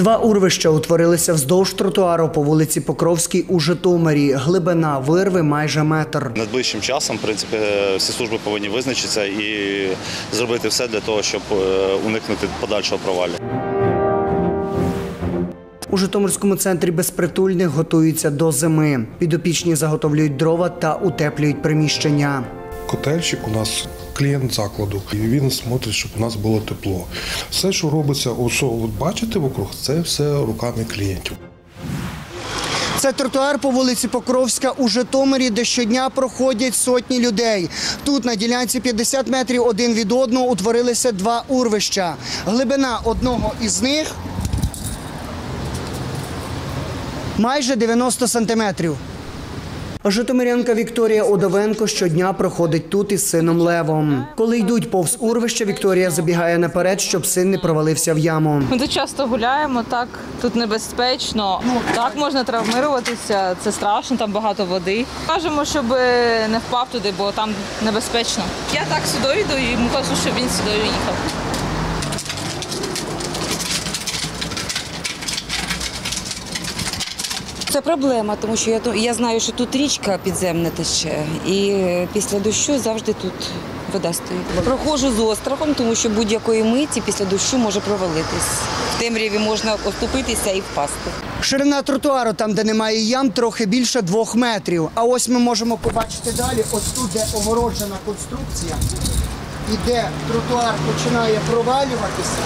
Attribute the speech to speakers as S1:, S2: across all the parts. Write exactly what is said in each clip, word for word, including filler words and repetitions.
S1: Два урвища утворилися вздовж тротуару по вулиці Покровській у Житомирі. Глибина вирви майже метр.
S2: Найближчим часом, в принципі, всі служби повинні визначитися і зробити все для того, щоб уникнути подальшого провалу.
S1: У Житомирському центрі безпритульних готуються до зими. Підопічні заготовлюють дрова та утеплюють приміщення.
S3: Котельщик у нас клієнт закладу, і він смотрить, щоб у нас було тепло. Все, що робиться, що от бачите вокруг, це все руками клієнтів.
S1: Це тротуар по вулиці Покровська у Житомирі, де щодня проходять сотні людей. Тут на ділянці п'ятдесят метрів один від одного утворилися два урвища. Глибина одного із них майже дев'яносто сантиметрів. Житомирянка Вікторія Одовенко щодня проходить тут із сином Левом. Коли йдуть повз урвище, Вікторія забігає наперед, щоб син не провалився в яму.
S4: Ми тут часто гуляємо, так, тут небезпечно, так можна травмуватися, це страшно, там багато води. Кажемо, щоб не впав туди, бо там небезпечно. Я так сюди йду і йому кажу, щоб він сюди їхав.
S5: Це проблема, тому що я, я знаю, що тут річка підземна тече, і після дощу завжди тут вода стоїть. Проходжу з острахом, тому що будь-якої миті після дощу може провалитись. В темряві можна оступитися і впасти.
S1: Ширина тротуару, там, де немає ям, трохи більше двох метрів. А ось ми можемо побачити далі, ось тут, де огороджена конструкція, і де тротуар починає провалюватися,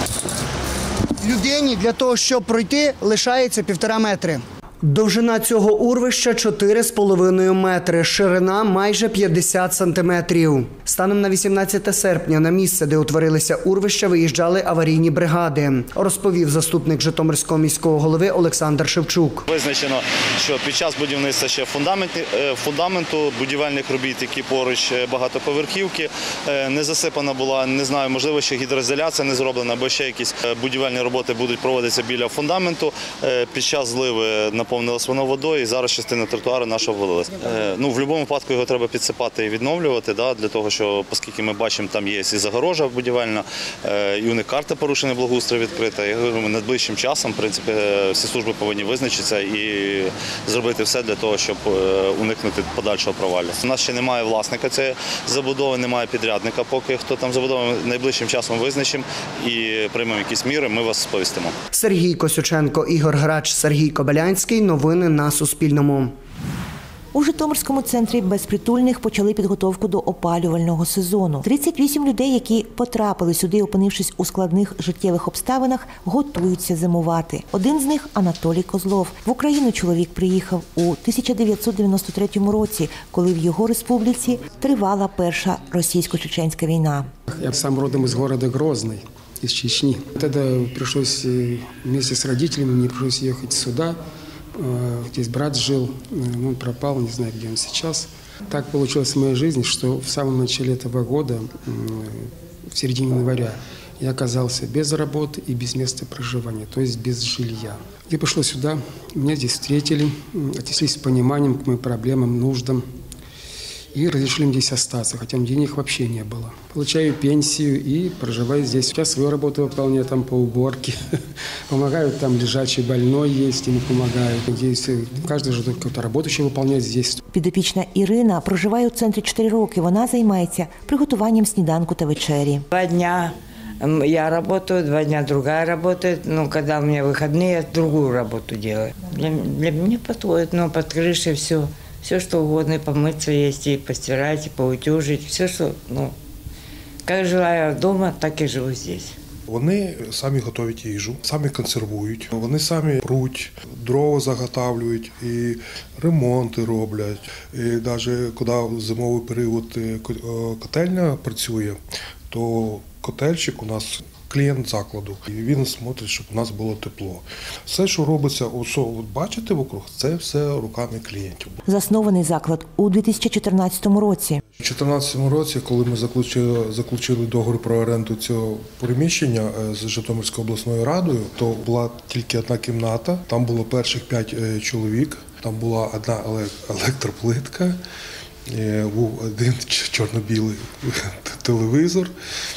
S1: людині для того, щоб пройти, лишається півтора метри. Довжина цього урвища – чотири з половиною метри, ширина – майже п'ятдесят сантиметрів. Станом на вісімнадцяте серпня на місце, де утворилися урвища, виїжджали аварійні бригади, розповів заступник Житомирського міського голови Олександр Шевчук.
S2: Визначено, що під час будівництва ще фундаменту, будівельних робіт, які поруч багатоповерхівки, не засипана була, не знаю, можливо, ще гідроізоляція не зроблена, або ще якісь будівельні роботи будуть проводитися біля фундаменту. Під час зливи наповнилась воно водою, і зараз частина тротуару наша обвалилась. Ну, в будь-якому випадку його треба підсипати і відновлювати, да, для того, що, оскільки ми бачимо, там є і загорожа будівельна, і у них карта порушення благоустрою відкрита. Я говорю, найближчим часом, в принципі, всі служби повинні визначитися і зробити все для того, щоб уникнути подальшого провалу. У нас ще немає власника цієї забудови, немає підрядника, поки хто там забудовує. Найближчим часом визначимо і приймемо якісь міри, ми вас сповістимо.
S1: Сергій Косюченко, Ігор Грач, Сергій Кобилянський. Новини на Суспільному.
S6: У Житомирському центрі безпритульних почали підготовку до опалювального сезону. тридцять вісім людей, які потрапили сюди, опинившись у складних життєвих обставинах, готуються зимувати. Один з них – Анатолій Козлов. В Україну чоловік приїхав у тисяча дев'ятсот дев'яносто третьому році, коли в його республіці тривала перша російсько-чеченська війна.
S7: Я сам родом із міста Грозний, из Чечни. Тогда пришлось вместе с родителями, мне пришлось ехать сюда. Здесь брат жил, он пропал, не знаю, где он сейчас. Так получилось в моей жизни, что в самом начале этого года, в середине января, я оказался без работы и без места проживания, то есть без жилья. Я пришел сюда, меня здесь встретили, отнеслись с пониманием к моим проблемам, нуждам. И разрешили мне здесь остаться, хотя денег вообще не было. Получаю пенсию и проживаю здесь. Сейчас свою работу выполняю там по уборке. Помогаю, там лежачий больной есть, ему помогаю. Здесь каждый же какую-то работу еще выполняет здесь.
S6: Підопічна Ірина проживає у центрі чотири роки. Вона займається приготуванням сніданку та вечері.
S8: Два дня я работаю, два дня другая работает. Ну, когда у меня выходные, я другую работу делаю. Для, для меня подходит, но под крышей все. Все, что угодно, и помыться есть, и постирать, и поутюжить. Все, что, ну, как жила я дома, так і живу здесь.
S3: Вони самі готують їжу, самі консервують, вони самі пруть, дрова заготавлюють, і ремонти роблять. І навіть коли в зимовий період котельня працює, то котельщик у нас клієнт закладу, і він смотрить, щоб у нас було тепло. Все, що робиться, що от бачите вокруг, це все руками клієнтів.
S6: Заснований заклад у дві тисячі чотирнадцятому році.
S3: У дві тисячі чотирнадцятому році, коли ми заключили, заключили договір про оренду цього приміщення з Житомирською обласною радою, то була тільки одна кімната, там було перших п'ять чоловік, там була одна електроплитка, був один чорно-білий телевізор.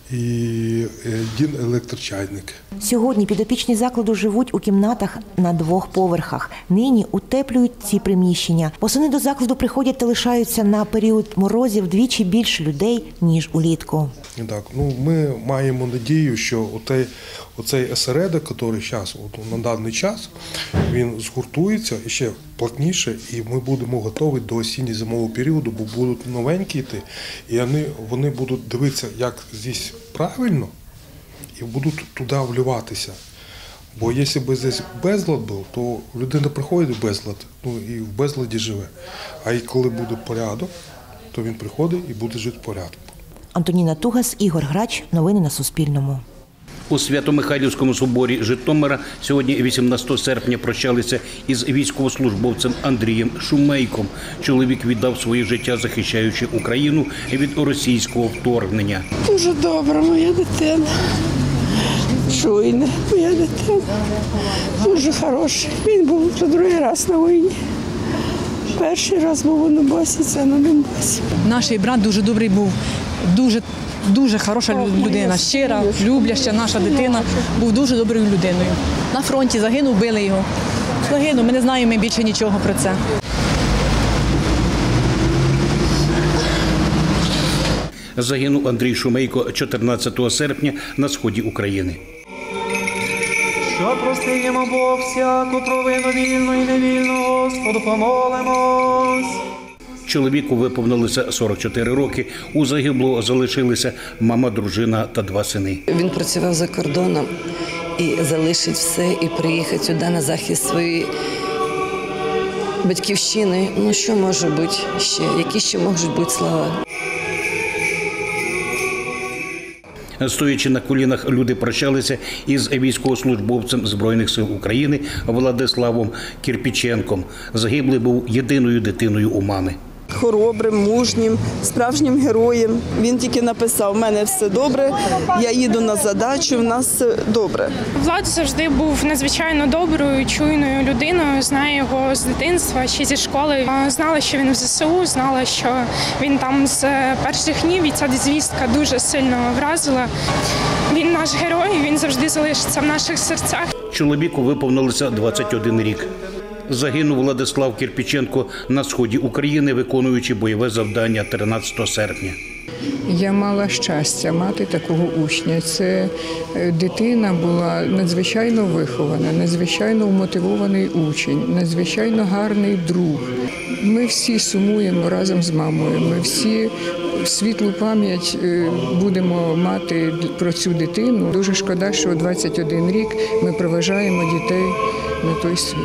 S3: і один електрочайник.
S6: Сьогодні підопічні закладу живуть у кімнатах на двох поверхах. Нині утеплюють ці приміщення. Восени до закладу приходять та лишаються на період морозів вдвічі більше людей, ніж улітку.
S3: Так, ну, ми маємо надію, що оцей, оцей осередок, який зараз, от, на даний час, він згуртується і ще плотніше, і ми будемо готові до осінньо-зимового періоду, бо будуть новенькі йти, і вони, вони будуть дивитися, як здесь правильно, і будуть туди вливатися. Бо якщо б здесь безлад був, то людина приходить в безлад, ну і в безладі живе. А і коли буде порядок, то він приходить і буде жити в порядку.
S6: Антоніна Тугас, Ігор Грач. Новини на Суспільному.
S9: У Свято-Михайлівському соборі Житомира сьогодні, вісімнадцятого серпня, прощалися із військовослужбовцем Андрієм Шумейком. Чоловік віддав своє життя, захищаючи Україну від російського вторгнення.
S10: Дуже добра моя дитина, чуйна моя дитина, дуже хороший. Він був вже другий раз на війні. Перший раз був у Донбасі, це на Донбасі.
S11: Наш брат дуже добрий був, дуже Дуже хороша людина, щира, любляща наша дитина, був дуже доброю людиною. На фронті загинув, били його. Загинув, ми не знаємо більше нічого про це.
S9: Загинув Андрій Шумейко чотирнадцятого серпня на сході України.
S12: Що простиємо Бог всяку провину вільну і невільну, Господу помолимось.
S9: Чоловіку виповнилося сорок чотири роки. У загиблого залишилися мама, дружина та два сини.
S13: Він працював за кордоном і залишить все, і приїхати сюди на захист своєї батьківщини. Ну що може бути ще? Які ще можуть бути слова?
S9: Стоячи на колінах, люди прощалися із військовослужбовцем Збройних сил України Владиславом Кирпіченком. Загиблий був єдиною дитиною у мами.
S10: Хоробрим, мужнім, справжнім героєм. Він тільки написав: «У мене все добре, я їду на задачу, в нас все добре».
S14: Влад завжди був надзвичайно доброю, чуйною людиною. Знаю його з дитинства, ще зі школи. Знала, що він в ЗСУ, знала, що він там з перших днів, і ця звістка дуже сильно вразила. Він наш герой, він завжди залишиться в наших серцях.
S9: Чоловіку виповнилося двадцять один рік. Загинув Владислав Кирпіченко на сході України, виконуючи бойове завдання тринадцятого серпня.
S15: Я мала щастя мати такого учня. Це дитина була надзвичайно вихована, надзвичайно вмотивований учень, надзвичайно гарний друг. Ми всі сумуємо разом з мамою, ми всі світлу пам'ять будемо мати про цю дитину. Дуже шкода, що двадцять один рік ми проважаємо дітей на той світ.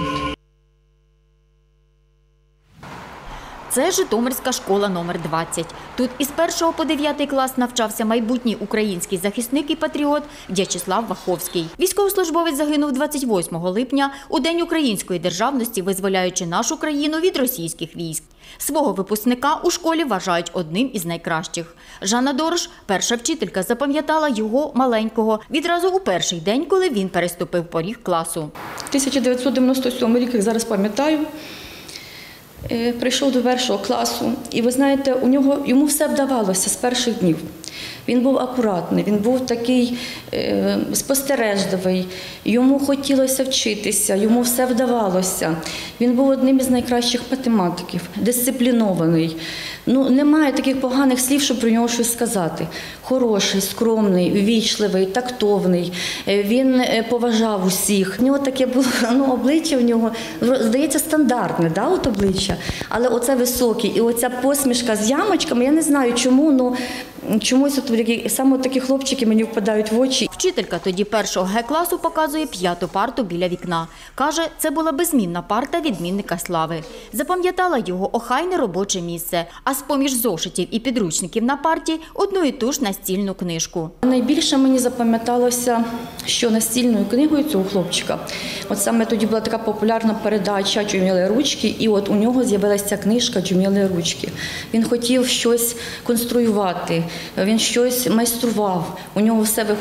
S16: Це Житомирська школа номер двадцять. Тут із першого по дев'ятий клас навчався майбутній український захисник і патріот В'ячеслав Ваховський. Військовослужбовець загинув двадцять восьмого липня у День української державності, визволяючи нашу країну від російських військ. Свого випускника у школі вважають одним із найкращих. Жанна Дорош, перша вчителька, запам'ятала його маленького відразу у перший день, коли він переступив поріг класу.
S17: тисяча дев'ятсот дев'яносто сьомий рік, як зараз пам'ятаю, прийшов до першого класу, і ви знаєте, у нього, йому все вдавалося з перших днів. Він був акуратний, він був такий е, спостережливий, йому хотілося вчитися, йому все вдавалося. Він був одним із найкращих математиків, дисциплінований. Ну, немає таких поганих слів, щоб про нього щось сказати. Хороший, скромний, ввічливий, тактовний, він поважав усіх. У нього таке було, ну, обличчя в нього, здається, стандартне, да, от обличчя, але оце високе, і оця посмішка з ямочками, я не знаю чому, ну, чомусь от такі, саме такі хлопчики мені впадають в очі.
S16: Вчителька тоді першого Г-класу показує п'яту парту біля вікна. Каже, це була беззмінна парта відмінника слави. Запам'ятала його охайне робоче місце, а з-поміж зошитів і підручників на парті одну і ту ж настільну книжку.
S17: Найбільше мені запам'яталося, що настільною книгою цього хлопчика, от саме тоді була така популярна передача «Джумілі ручки», і от у нього з'явилася книжка «Джумілі ручки». Він хотів щось конструювати, він щось майстрував, у нього все виходило,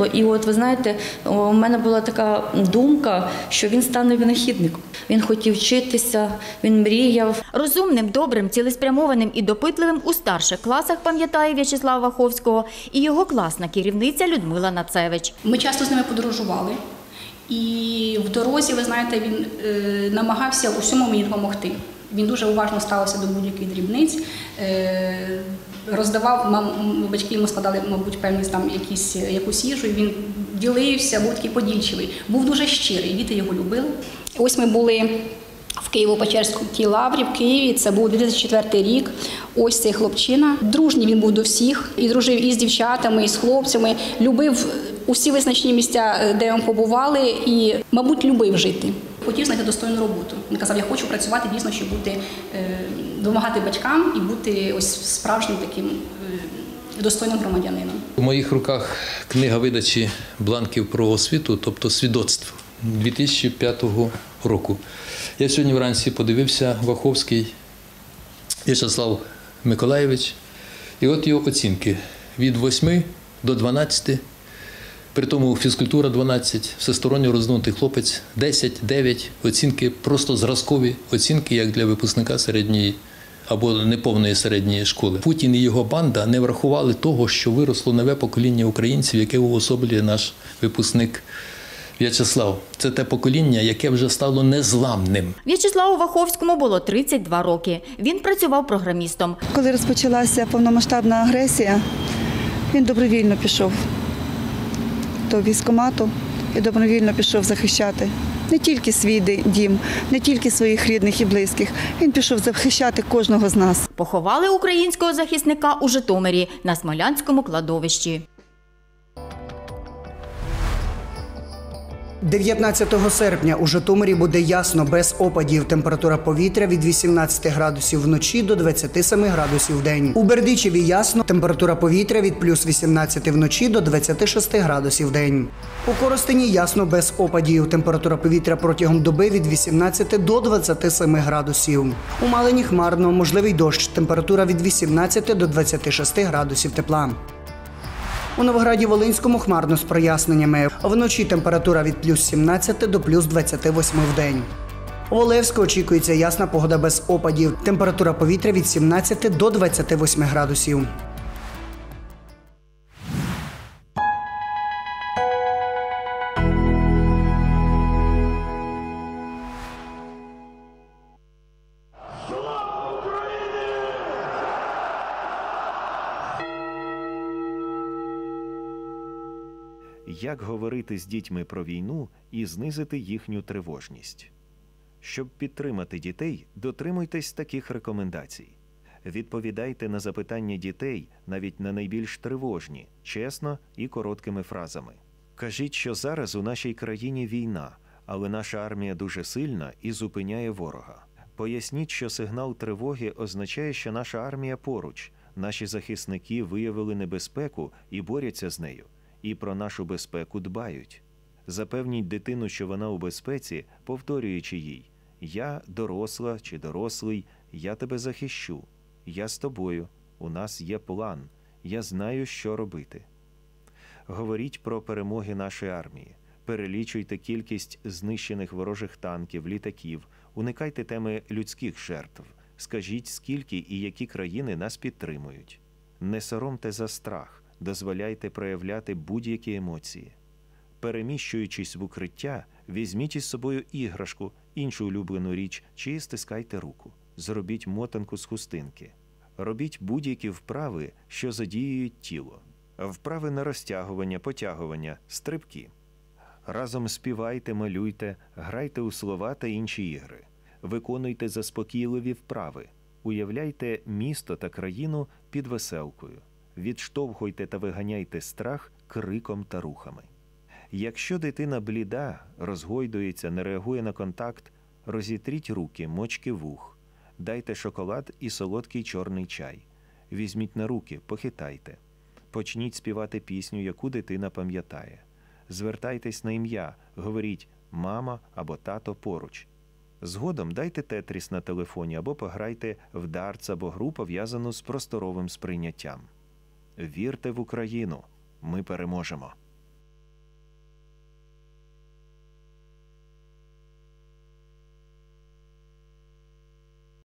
S17: І от ви знаєте, у мене була така думка, що він стане винахідником. Він хотів вчитися, він мріяв.
S16: Розумним, добрим, цілеспрямованим і допитливим у старших класах, пам'ятає В'ячеслав Ваховського, і його класна керівниця Людмила Нацевич.
S18: Ми часто з ними подорожували. І в дорозі, ви знаєте, він е, намагався усьому мені допомогти. Він дуже уважно ставився до будь-яких дрібниць, е, роздавав, мам, батьки йому складали, мабуть, певні там якісь, якусь їжу, і він ділився, був такий подільчивий. Був дуже щирий, діти його любили. Ось ми були в Києво-Печерській лаврі в Києві, це був дві тисячі четвертий рік. Ось цей хлопчина. Дружній він був до всіх, і дружив і з дівчатами, і з хлопцями, любив усі визначні місця, де ми побували, і, мабуть, любив жити. Хотів знайти достойну роботу. Він казав, я хочу працювати дійсно, щоб бути, допомагати батькам і бути ось справжнім таким достойним громадянином.
S19: У моїх руках книга видачі бланків про освіту, тобто свідоцтв дві тисячі п'ятого року. Я сьогодні вранці подивився, Ваховський В'ячеслав Миколайович, і от його оцінки від восьми до дванадцяти. При тому фізкультура дванадцять, всесторонньо роздвинутий хлопець десять, дев'ять, оцінки просто зразкові оцінки, як для випускника середньої або неповної середньої школи. Путін і його банда не врахували того, що виросло нове покоління українців, яке уособлює наш випускник В'ячеслав. Це те покоління, яке вже стало незламним.
S16: В'ячеславу Ваховському було тридцять два роки. Він працював програмістом.
S20: Коли розпочалася повномасштабна агресія, він добровільно пішов до військкомату і добровільно пішов захищати не тільки свій дім, не тільки своїх рідних і близьких. Він пішов захищати кожного з нас.
S16: Поховали українського захисника у Житомирі на Смолянському кладовищі.
S1: дев'ятнадцятого серпня у Житомирі буде ясно, без опадів. Температура повітря від вісімнадцяти градусів вночі до двадцяти семи градусів вдень. У Бердичеві ясно, температура повітря від плюс вісімнадцяти вночі до двадцяти шести градусів вдень. У Коростені ясно, без опадів. Температура повітря протягом доби від вісімнадцяти до двадцяти семи градусів. У Малині хмарно, можливий дощ. Температура від вісімнадцяти до двадцяти шести градусів тепла. У Новограді-Волинському хмарно з проясненнями. Вночі температура від плюс сімнадцяти до плюс двадцяти восьми в день. У Олевську очікується ясна погода без опадів. Температура повітря від сімнадцяти до двадцяти восьми градусів.
S21: Як говорити з дітьми про війну і знизити їхню тривожність? Щоб підтримати дітей, дотримуйтесь таких рекомендацій. Відповідайте на запитання дітей, навіть на найбільш тривожні, чесно і короткими фразами. Кажіть, що зараз у нашій країні війна, але наша армія дуже сильна і зупиняє ворога. Поясніть, що сигнал тривоги означає, що наша армія поруч, наші захисники виявили небезпеку і борються з нею. І про нашу безпеку дбають. Запевніть дитину, що вона у безпеці, повторюючи їй: «Я доросла чи дорослий, я тебе захищу, я з тобою, у нас є план, я знаю, що робити». Говоріть про перемоги нашої армії, перелічуйте кількість знищених ворожих танків, літаків, уникайте теми людських жертв, скажіть, скільки і які країни нас підтримують. Не соромте за страх. Дозволяйте проявляти будь-які емоції. Переміщуючись в укриття, візьміть із собою іграшку, іншу улюблену річ чи стискайте руку. Зробіть мотанку з хустинки. Робіть будь-які вправи, що задіюють тіло. Вправи на розтягування, потягування, стрибки. Разом співайте, малюйте, грайте у слова та інші ігри. Виконуйте заспокійливі вправи. Уявляйте місто та країну під веселкою. Відштовхуйте та виганяйте страх криком та рухами. Якщо дитина бліда, розгойдується, не реагує на контакт, розітріть руки, мочки вух, дайте шоколад і солодкий чорний чай. Візьміть на руки, похитайте. Почніть співати пісню, яку дитина пам'ятає. Звертайтесь на ім'я, говоріть «мама» або «тато» поруч. Згодом дайте тетріс на телефоні або пограйте в дартс або гру, пов'язану з просторовим сприйняттям. Вірте в Україну. Ми переможемо.